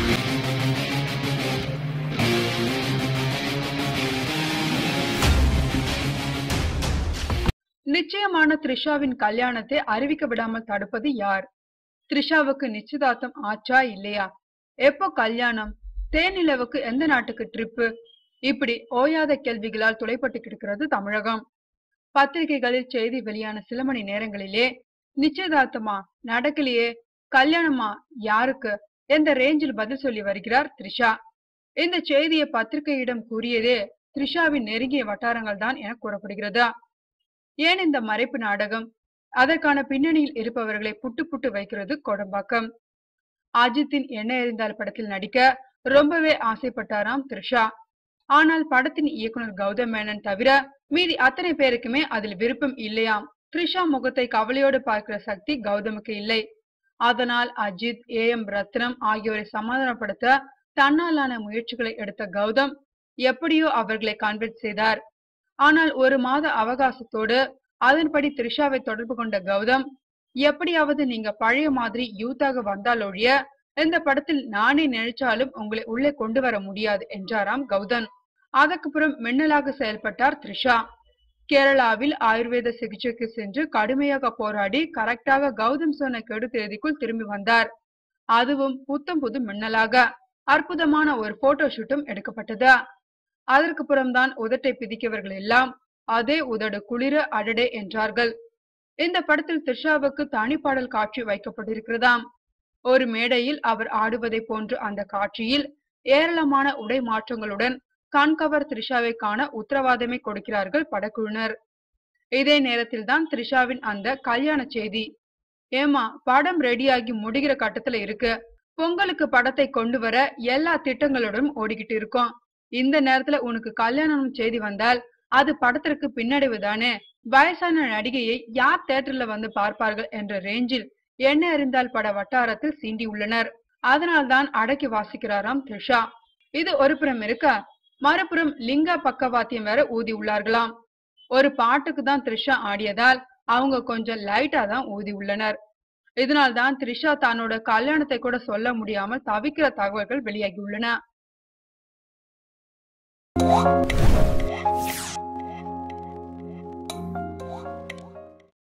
நிச்சயமான த்ரிஷாவின் கல்யாணத்தை அறிவிக்க விடாமல் தடுப்பது யார்? த்ரிஷாவுக்கு நிச்சயதார்த்தம் ஆச்சா இல்லையா? எப்போ கல்யாணம்? தேனிலவுக்கு எந்த நாட்டுக்கு ட்ரிப்பு? இப்படி ஓயாத கேள்விகளால் துளைப்பட்டு கிடக்கிறது தமிழகம். பத்திரிகைகளில் செய்தி வெளியான சில மணி நேரங்களிலே நிச்சயதார்த்தமா, நடக்கலையே, கல்யாணமா, யாருக்கு எந்த ரேஞ்சில் பதில் சொல்லி வருகிறார் த்ரிஷா. இந்த செய்தியை பத்திரிகையிடம் கூறியதே த்ரிஷாவின் நெருங்கிய வட்டாரங்கள் தான் என கூறப்படுகிறது. ஏன் இந்த மறைப்பு நாடகம்? அதற்கான பின்னணியில் இருப்பவர்களை புட்டு புட்டு வைக்கிறது கோடம்பாக்கம். அஜித்தின் என்ன எறிந்தால் படத்தில் நடிக்க ரொம்பவே ஆசைப்பட்டாராம் த்ரிஷா. ஆனால் படத்தின் இயக்குனர் கௌதம் மேனன் தவிர மீதி அத்தனை பேருக்குமே அதில் விருப்பம் இல்லையாம். த்ரிஷா முகத்தை கவலையோடு பார்க்கிற சக்தி கௌதமுக்கு இல்லை. அதனால் அஜித், AM ரத்னம் ஆகியோரை சமாதானப்படுத்த தன்னாலான முயற்சிகளை எடுத்த கௌதம் எப்படியோ அவர்களை கன்வின்ஸ் செய்தார். ஆனால் ஒரு மாத அவகாசத்தோடு அதன்படி த்ரிஷாவை தொடர்பு கொண்ட கௌதம், எப்படியாவது நீங்க பழைய மாதிரி யூத்தாக வந்தாலொழிய இந்த படத்தில் நானே நினைச்சாலும் உங்களை உள்ளே கொண்டு வர முடியாது என்றாராம் கௌதம். அதற்குப்புறம் மின்னலாக செயல்பட்டார் த்ரிஷா. கேரளாவில் ஆயுர்வேத சிகிச்சைக்கு சென்று கடுமையாக போராடி கரெக்டாக கௌதம் சொன்ன கெடு தேதிக்குள் திரும்பி வந்தார். அதுவும் புத்தம் புது மின்னலாக அற்புதமான ஒரு போட்டோ ஷூட்டும் எடுக்கப்பட்டது. அதற்கு புறம்தான் உதட்டை பிதிக்கவர்கள் எல்லாம் அதே உதடு குளிர அடடே என்றார்கள். இந்த படத்தில் த்ரிஷாவுக்கு தனிப்பாடல் காட்சி வைக்கப்பட்டிருக்கிறதாம். ஒரு மேடையில் அவர் ஆடுவதை போன்று அந்த காட்சியில் ஏராளமான உடை மாற்றங்களுடன் கண்கவர் த்ரிஷாவை காண உத்தரவாதமே கொடுக்கிறார்கள் படக்குழுவினர். இதே நேரத்தில் தான் த்ரிஷாவின் அந்த கல்யாண செய்தி. ஏமா, படம் ரெடியாகி முடிகிற கட்டத்துல இருக்கு. பொங்கலுக்கு படத்தை கொண்டு வர எல்லா திட்டங்களுடன் ஓடிக்கிட்டு இருக்கோம். இந்த நேரத்துல உனக்கு கல்யாணம் செய்தி வந்தால் அது படத்திற்கு பின்னடைவு தானே. வயசான நடிகையை யார் தியேட்டர்ல வந்து பார்ப்பார்கள் என்ற ரேஞ்சில் என்ன அறிந்தால் பட வட்டாரத்தில் சீண்டி உள்ளனர். அதனால்தான் அடக்கி வாசிக்கிறாராம் த்ரிஷா. இது ஒரு புறம் இருக்க, மறுபுறம் லிங்கா பக்கவாத்தியம் வேற ஊதி உள்ளார்களாம். ஒரு பாட்டுக்கு தான் த்ரிஷா ஆடியதால் அவங்க கொஞ்சம் லைட்டா தான் ஊதி உள்ளனர். இதனால்தான் த்ரிஷா தன்னோட கல்யாணத்தை கூட சொல்ல முடியாமல் தவிக்கிற தகவல்கள் வெளியாகி உள்ளன.